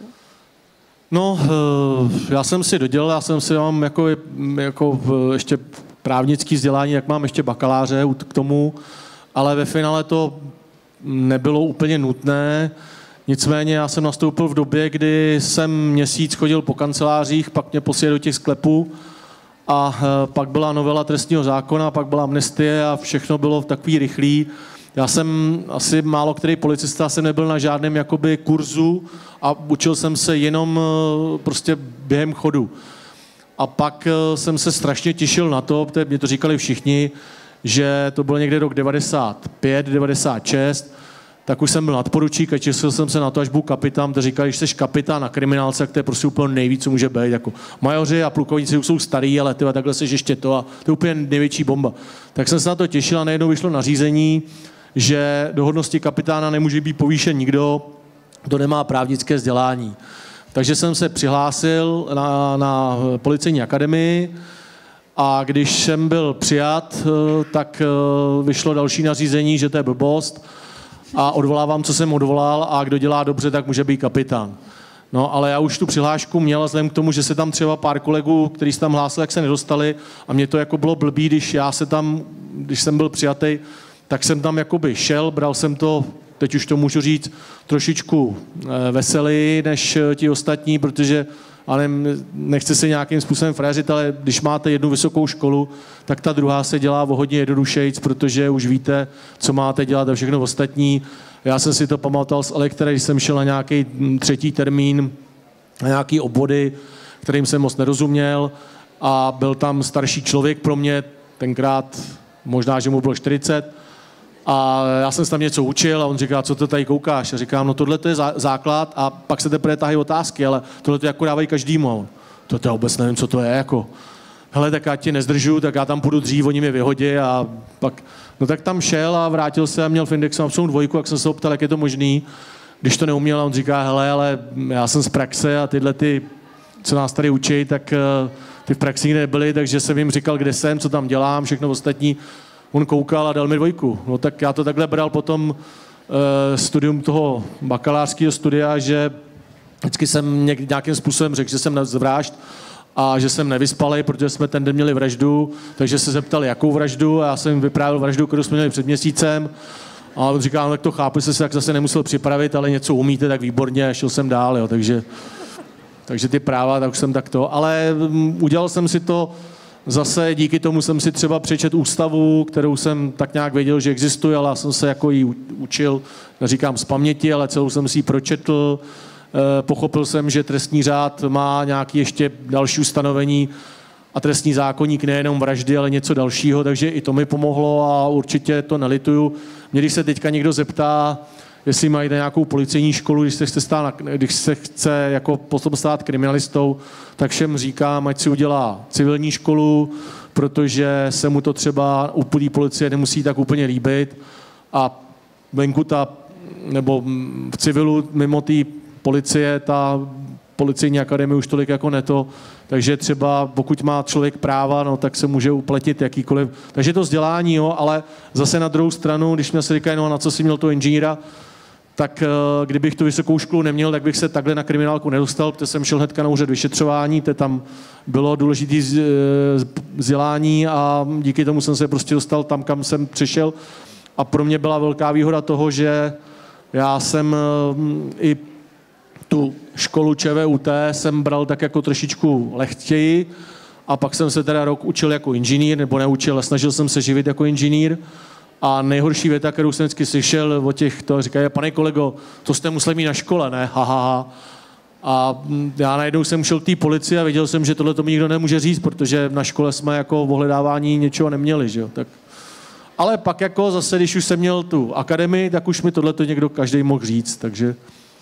No, já jsem si dodělal, já jsem si mám jako, jako ještě právnický vzdělání, jak mám ještě bakaláře k tomu, ale ve finále to nebylo úplně nutné. Nicméně já jsem nastoupil v době, kdy jsem měsíc chodil po kancelářích, pak mě posílali do těch sklepů a pak byla novela trestního zákona, pak byla amnestie a všechno bylo v takový rychlý. Já jsem asi málo který policista, jsem nebyl na žádném jakoby kurzu a učil jsem se jenom prostě během chodu. A pak jsem se strašně těšil na to, protože mě to říkali všichni, že to bylo někde rok devadesát pět, devadesát šest, tak už jsem byl nadporučík a těšil jsem se na to, až budu kapitán, to říkali, že jsi kapitán na kriminálce, tak to je prostě úplně nejvíc, co může být. Jako majoři a plukovníci už jsou starý, ale tyhle, takhle jsi ještě to a to je úplně největší bomba. Tak jsem se na to těšil a najednou vyšlo nařízení, že do hodnosti kapitána nemůže být povýšen nikdo, kdo nemá právnické vzdělání. Takže jsem se přihlásil na, na policejní akademii a když jsem byl přijat, tak vyšlo další nařízení, že to je blbost a odvolávám, co jsem odvolal a kdo dělá dobře, tak může být kapitán. No, ale já už tu přihlášku měl vzhledem k tomu, že se tam třeba pár kolegů, kteří se tam hlásili, jak se nedostali a mě to jako bylo blbý, když já se tam, když jsem byl přijatý, tak jsem tam jakoby šel, bral jsem to, teď už to můžu říct, trošičku veselý než ti ostatní, protože ale nechci se nějakým způsobem frajeřit, ale když máte jednu vysokou školu, tak ta druhá se dělá o hodně jednodušejc, protože už víte, co máte dělat a všechno ostatní. Já jsem si to pamatoval z elektra, když jsem šel na nějaký třetí termín, na nějaký obvody, kterým jsem moc nerozuměl a byl tam starší člověk pro mě, tenkrát možná, že mu bylo čtyřicet, a já jsem se tam něco učil a on říká, co to tady koukáš? A říkám, no tohle to je základ a pak se teprve tahají otázky, ale tohle to jako dávají každému. To já vůbec nevím, co to je, jako. Hele, tak já tě nezdržu, tak já tam půjdu dřív, oni mě vyhodí a pak, no tak tam šel a vrátil se a měl v indexu napsanou dvojku, jak jsem se optal, jak je to možný. Když to neuměl, a on říká, hele, ale já jsem z praxe a tyhle ty, co nás tady učí, tak ty v praxi nikdy nebyly, takže jsem jim říkal, kde jsem, co tam dělám, všechno ostatní. On koukal a dal mi dvojku. No tak já to takhle bral potom e, studium toho bakalářského studia, že vždycky jsem něk, nějakým způsobem řekl, že jsem zvrážd a že jsem nevyspalej, protože jsme ten den měli vraždu, takže se zeptali, jakou vraždu a já jsem jim vyprávěl vraždu, kterou jsme měli před měsícem a on říkal, no tak to chápu, že se tak zase nemusel připravit, ale něco umíte, tak výborně a šel jsem dál, jo, takže, takže ty práva, tak už jsem takto, ale um, udělal jsem si to. Zase díky tomu jsem si třeba přečet ústavu, kterou jsem tak nějak věděl, že existuje, ale já jsem se jako ji učil, neříkám z paměti, ale celou jsem si ji pročetl. Pochopil jsem, že trestní řád má nějaké ještě další ustanovení a trestní zákoník nejenom vraždy, ale něco dalšího, takže i to mi pomohlo a určitě to nelituju. Mě, když se teďka někdo zeptá, jestli mají nějakou policejní školu, když se chce, stát, když se chce jako potom stát kriminalistou, tak všem říkám, ať si udělá civilní školu, protože se mu to třeba u policie nemusí tak úplně líbit a venku ta, nebo v civilu mimo té policie, ta policejní akademie už tolik jako neto, takže třeba pokud má člověk práva, no, tak se může upletit jakýkoliv. Takže to vzdělání, jo, ale zase na druhou stranu, když mě se říkají, no na co si měl toho inženýra, tak kdybych tu vysokou školu neměl, tak bych se takhle na kriminálku nedostal, protože jsem šel hnedka na úřad vyšetřování, to tam bylo důležité vzdělání a díky tomu jsem se prostě dostal tam, kam jsem přišel. A pro mě byla velká výhoda toho, že já jsem i tu školu ČVUT jsem bral tak jako trošičku lehčeji a pak jsem se teda rok učil jako inženýr, nebo neučil, ale snažil jsem se živit jako inženýr. A nejhorší věta, kterou jsem vždycky slyšel od těch, to říkají, pane kolego, to jste museli mít na škole, ne? Ha, ha, ha. A já najednou jsem šel k té policii a viděl jsem, že tohle to mi nikdo nemůže říct, protože na škole jsme jako v ohledávání něčeho neměli, že jo? Tak. Ale pak jako zase, když už jsem měl tu akademii, tak už mi tohle to někdo každý mohl říct, takže...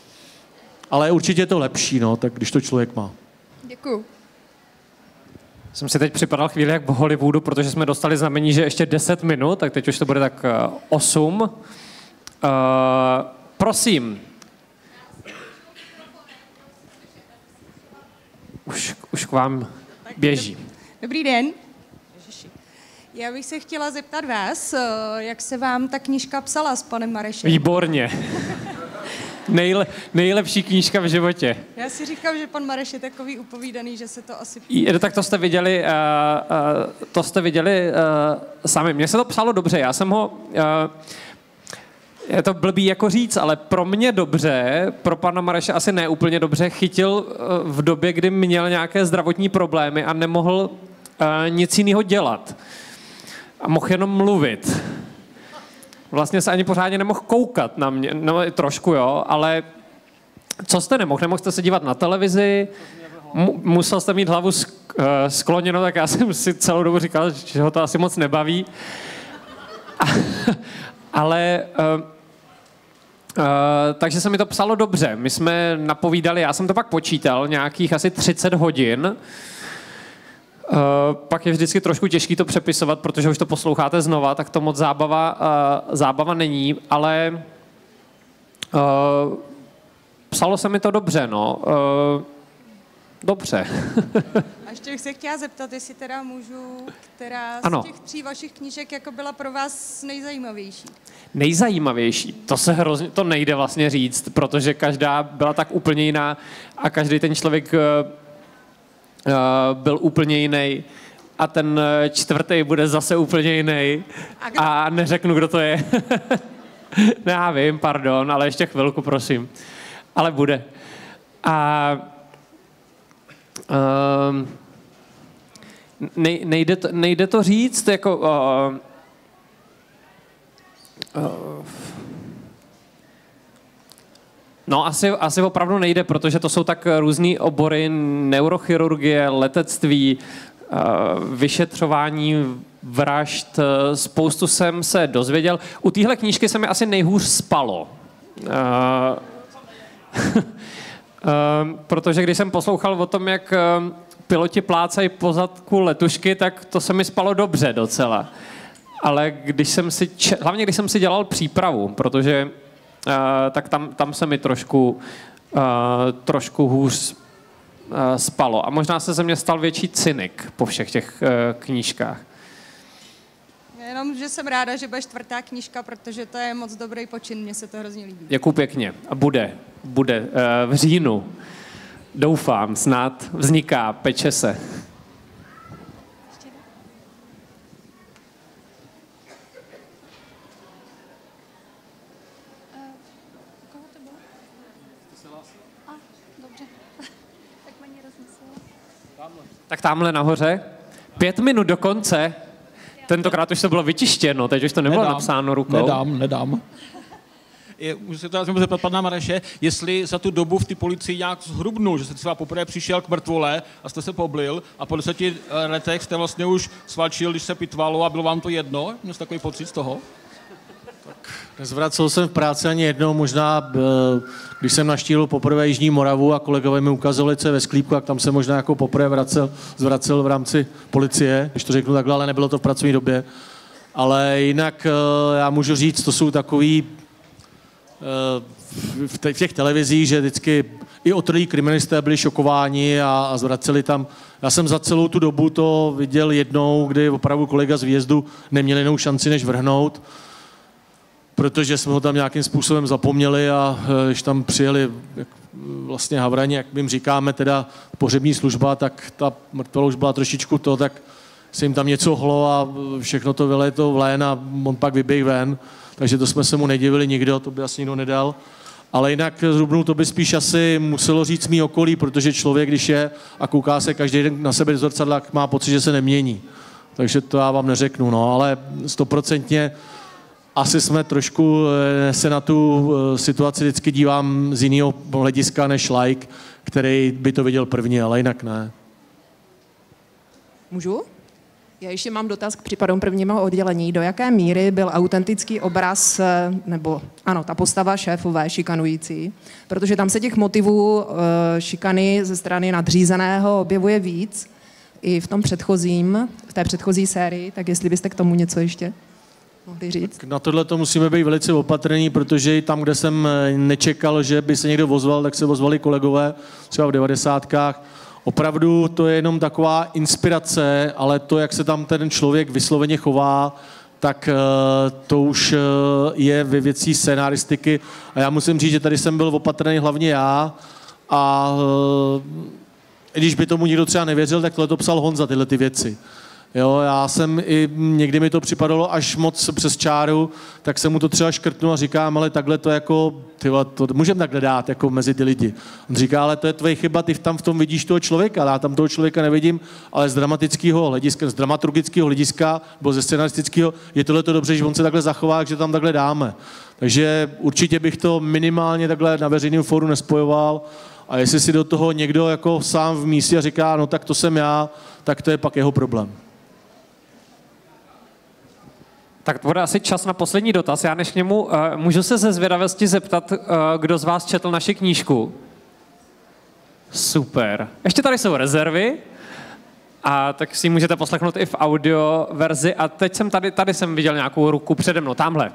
Ale určitě je to lepší, no, tak když to člověk má. Děkuju. Jsem si teď připadal chvíli jak v Hollywoodu, protože jsme dostali znamení, že ještě deset minut, tak teď už to bude tak osm. Uh, prosím. už, už k vám běží. Dobrý den. Já bych se chtěla zeptat vás, jak se vám ta knížka psala s panem Marešem? Výborně. Nejle, nejlepší knížka v životě. Já si říkám, že pan Mareš je takový upovídaný, že se to asi... I, tak to jste viděli, uh, uh, to jste viděli uh, sami. Mně se to psalo dobře, já jsem ho... Uh, je to blbý jako říct, ale pro mě dobře, pro pana Mareše asi ne úplně dobře, chytil uh, v době, kdy měl nějaké zdravotní problémy a nemohl uh, nic jiného dělat. A mohl jenom mluvit. Vlastně se ani pořádně nemohl koukat na mě, no trošku jo, ale co jste nemohl? Nemohl jste se dívat na televizi, mu, musel jste mít hlavu sk, uh, skloněnou, tak já jsem si celou dobu říkal, že ho to asi moc nebaví. A, ale... Uh, Uh, takže se mi to psalo dobře. My jsme napovídali, já jsem to pak počítal, nějakých asi třicet hodin. Uh, pak je vždycky trošku těžké to přepisovat, protože už to posloucháte znova, tak to moc zábava, uh, zábava není, ale uh, psalo se mi to dobře, no. Uh, dobře. A ještě bych se chtěla zeptat, jestli teda můžu, která z ano. těch tří vašich knížek jako byla pro vás nejzajímavější? Nejzajímavější, to se hrozně, to nejde vlastně říct, protože každá byla tak úplně jiná a každý ten člověk uh, uh, byl úplně jiný a ten čtvrtý bude zase úplně jiný a, a neřeknu, kdo to je. Ne, já vím, pardon, ale ještě chvilku, prosím. Ale bude. A uh, nej, nejde, to, nejde to říct, jako... Uh, uh, No asi, asi opravdu nejde, protože to jsou tak různý obory, neurochirurgie, letectví, vyšetřování vražd, spoustu jsem se dozvěděl. U téhle knížky se mi asi nejhůř spalo. Protože když jsem poslouchal o tom, jak piloti plácají po zadku letušky, tak to se mi spalo dobře docela. Ale když jsem si, hlavně když jsem si dělal přípravu, protože Uh, tak tam, tam se mi trošku, uh, trošku hůř uh, spalo. A možná se ze mě stal větší cynik po všech těch uh, knížkách. Jenom, že jsem ráda, že bude čtvrtá knížka, protože to je moc dobrý počin, mně se to hrozně líbí. Děkuju pěkně. A bude, bude uh, v říjnu. Doufám, snad vzniká, peče se. Tak tamhle nahoře. Pět minut do konce. Tentokrát už to bylo vytištěno, teď už to nebylo nedám, napsáno rukou. Nedám, nedám. Můžu se to zeptat pana Mareše, jestli za tu dobu v té policii nějak zhrubnul, že jste třeba poprvé přišel k mrtvole a jste se poblil a po deseti letech jste vlastně už svalčil, když se pitvalo a bylo vám to jedno? Měl jste takový pocit z toho? Nezvracel jsem v práci ani jednou, možná když jsem naštívil poprvé Jižní Moravu a kolegové mi ukazovali, co je ve sklípku, tak tam jsem možná jako poprvé vracel, zvracel v rámci policie, když to řeknu takhle, ale nebylo to v pracovní době. Ale jinak já můžu říct, to jsou takový v těch televizích, že vždycky i otrlí kriminalisté byli šokováni a, a zvraceli tam. Já jsem za celou tu dobu to viděl jednou, kdy opravdu kolega z výjezdu neměl jinou šanci, než vrhnout, protože jsme ho tam nějakým způsobem zapomněli a když tam přijeli vlastně havrani, jak my jim říkáme, teda pohřební služba, tak ta mrtvola už byla trošičku to, tak se jim tam něco hlo a všechno to vyleto vlén a on pak vyběh ven, takže to jsme se mu nedivili nikdo, to by asi nikdo nedal. Ale jinak zhrubnou to by spíš asi muselo říct mý okolí, protože člověk, když je a kouká se každý den na sebe do zrcadla, má pocit, že se nemění. Takže to já vám neřeknu, no, ale stoprocentně asi jsme trošku, se na tu situaci vždycky dívám z jiného hlediska než like, který by to viděl první, ale jinak ne. Můžu? Já ještě mám dotaz k případům prvního oddělení. Do jaké míry byl autentický obraz, nebo ano, ta postava šéfové šikanující, protože tam se těch motivů šikany ze strany nadřízeného objevuje víc, i v tom předchozím, v té předchozí sérii, tak jestli byste k tomu něco ještě mohli říct. Na tohle to musíme být velice opatrní, protože tam, kde jsem nečekal, že by se někdo ozval, tak se ozvali kolegové, třeba v devadesátkách. opravdu to je jenom taková inspirace, ale to, jak se tam ten člověk vysloveně chová, tak to už je ve věcí scénaristiky. A já musím říct, že tady jsem byl opatrný hlavně já a když by tomu někdo třeba nevěřil, tak tohle to psal Honza, tyhle ty věci. Jo, já jsem i, někdy mi to připadalo až moc přes čáru, tak jsem mu to třeba škrtnul a říkám, ale takhle to jako, tyhle, to můžeme takhle dát jako mezi ty lidi. On říká, ale to je tvoje chyba, ty tam v tom vidíš toho člověka, já tam toho člověka nevidím, ale z dramatického hlediska, z dramaturgického hlediska, nebo ze scenaristického, je tohle to dobře, že on se takhle zachová, že tam takhle dáme. Takže určitě bych to minimálně takhle na veřejném fóru nespojoval. A jestli si do toho někdo jako sám v místě a říká, no tak to jsem já, tak to je pak jeho problém. Tak to bude asi čas na poslední dotaz. Já než k němu, uh, můžu se ze zvědavosti zeptat, uh, kdo z vás četl naši knížku? Super. Ještě tady jsou rezervy, a tak si ji můžete poslechnout i v audio verzi. A teď jsem tady, tady jsem viděl nějakou ruku přede mnou, tamhle.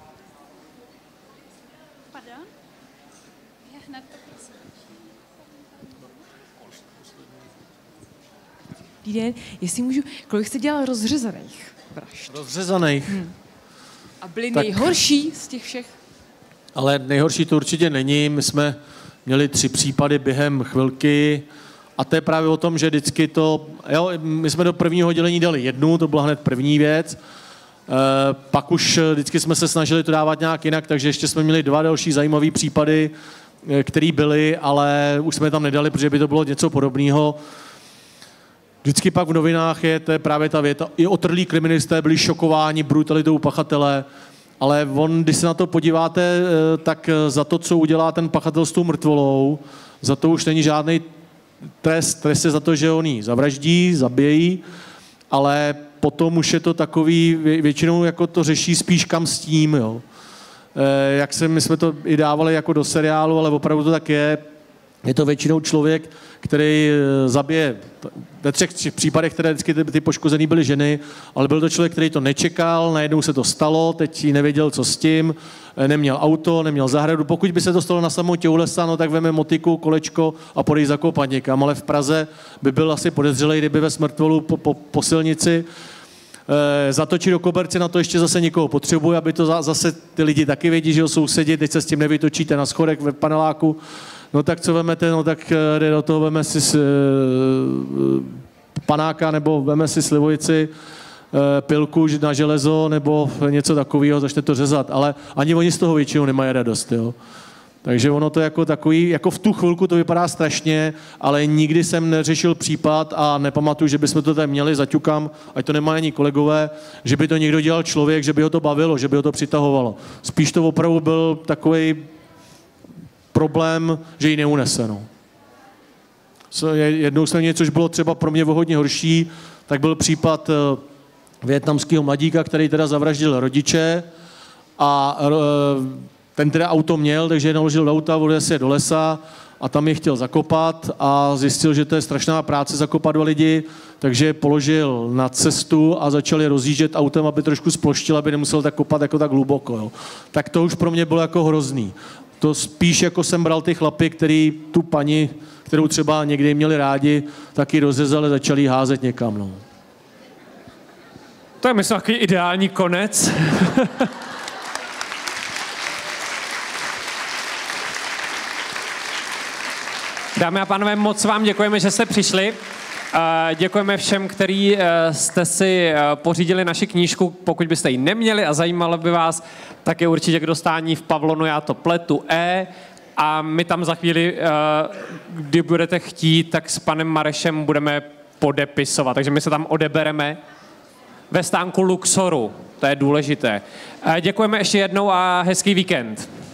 Dobrý den, jestli můžu, kolik jste dělal rozřezaných vražd? Rozřezaných? Hmm. A byly tak, nejhorší z těch všech? Ale nejhorší to určitě není. My jsme měli tři případy během chvilky a to je právě o tom, že vždycky to, jo, my jsme do prvního dělení dali jednu, to byla hned první věc. E, pak už vždycky jsme se snažili to dávat nějak jinak, takže ještě jsme měli dva další zajímavé případy, které byly, ale už jsme je tam nedali, protože by to bylo něco podobného. Vždycky pak v novinách je, to je právě ta věta, i otrlí kriminalisté byli šokováni brutalitou pachatele, ale on, když se na to podíváte, tak za to, co udělá ten pachatel s tou mrtvolou, za to už není žádný trest, trest je za to, že on ji zavraždí, zabíjí, ale potom už je to takový, většinou jako to řeší spíš kam s tím, jo. Jak se, my jsme to i dávali jako do seriálu, ale opravdu to tak je. Je to většinou člověk, který zabije, ve třech případech, které vždycky ty, ty poškozený byly ženy, ale byl to člověk, který to nečekal, najednou se to stalo, teď nevěděl, co s tím, neměl auto, neměl zahradu. Pokud by se to stalo na samotě u lesa, no tak veme motiku, kolečko a podej zakopat někam, ale v Praze by byl asi podezřelej, kdyby ve smrtvolu po, po, po silnici e, zatočí do koberce, na to ještě zase někoho potřebuje, aby to za, zase ty lidi taky vědí, že ho sousedí, teď se s tím nevytočíte na schodek ve paneláku. No tak co vemete, no tak jde do toho, veme si s, e, panáka nebo veme si slivovici, e, pilku na železo nebo něco takového, začne to řezat, ale ani oni z toho většinou nemají radost, jo. Takže ono to jako takový, jako v tu chvilku to vypadá strašně, ale nikdy jsem neřešil případ a nepamatuju, že bychom to tady měli, zaťukám, ať to nemá ani kolegové, že by to někdo dělal člověk, že by ho to bavilo, že by ho to přitahovalo. Spíš to opravdu byl takový problém, že ji neunese. No. Jednou jsme měli, což bylo třeba pro mě hodně horší, tak byl případ vietnamského mladíka, který teda zavraždil rodiče a ten teda auto měl, takže je naložil do auta, odjel se do lesa a tam je chtěl zakopat a zjistil, že to je strašná práce zakopat dva lidi, takže je položil na cestu a začal je rozjíždět autem, aby trošku sploštil, aby nemusel tak kopat jako tak hluboko. Jo. Tak to už pro mě bylo jako hrozný. To spíš jako jsem bral ty chlapy, který tu paní, kterou třeba někdy měli rádi, taky rozřezali, začali házet někam. No. To je myslím takový ideální konec. Dámy a pánové, moc vám děkujeme, že jste přišli. Děkujeme všem, kteří jste si pořídili naši knížku. Pokud byste ji neměli a zajímalo by vás, tak je určitě k dostání v Pavlonu, já to pletu E. A my tam za chvíli, kdy budete chtít, tak s panem Marešem budeme podepisovat. Takže my se tam odebereme ve stánku Luxoru. To je důležité. Děkujeme ještě jednou a hezký víkend.